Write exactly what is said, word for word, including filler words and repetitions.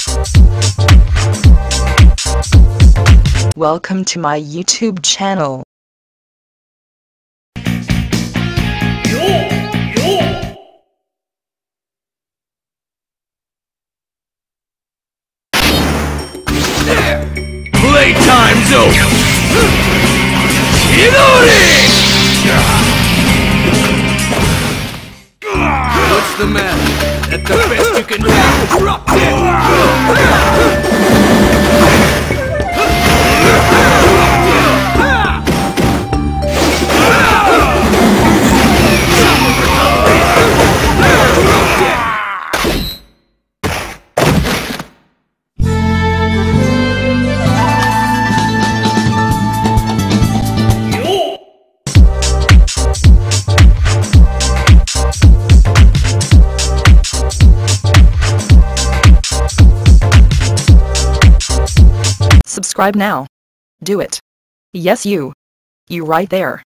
Welcome to my YouTube channel. Playtime's over! Chidori! What's the matter? That's the best you can do! Drop it! Subscribe now. Do it. Yes, you. You right there.